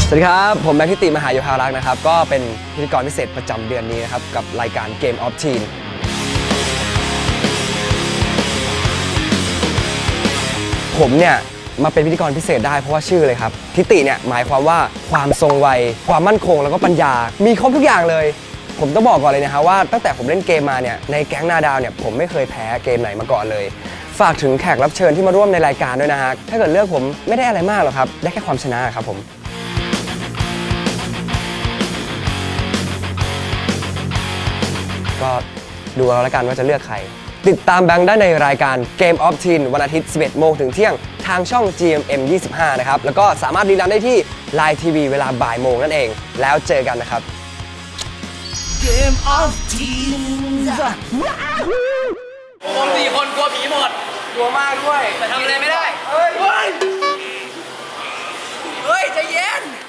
สวัสดีครับผมแบงค์ทิติมหาโยธารักษ์นะครับก็เป็นพิธีกรพิเศษประจำเดือนนี้นะครับกับรายการ Game of Teen ผมเนี่ยมาเป็นพิธีกรพิเศษได้เพราะว่าชื่อเลยครับทิติเนี่ยหมายความว่าความทรงวัยความมั่นคงแล้วก็ปัญญามีครบทุกอย่างเลยผมต้องบอกก่อนเลยนะครับว่าตั้งแต่ผมเล่นเกมมาเนี่ยในแก๊งนาดาวเนี่ยผมไม่เคยแพ้เกมไหนมาก่อนเลยฝากถึงแขกรับเชิญที่มาร่วมในรายการด้วยนะฮะถ้าเกิดเลือกผมไม่ได้อะไรมากหรอกครับได้แค่ความชนะครับผมก็ดูเอาละกันว่าจะเลือกใครติดตามแบงค์ได้ในรายการ Game of Teen วันอาทิตย์ 11 โมงถึงเที่ยงทางช่อง GMM 25 นะครับแล้วก็สามารถรีลันได้ที่ Line TV เวลาบ่ายโมงนั่นเองแล้วเจอกันนะครับ Game of Teens ผม4 คนกลัวผีหมดกลัวมากด้วยแต่ทำอะไรไม่ได้เฮ้ยใจเย็น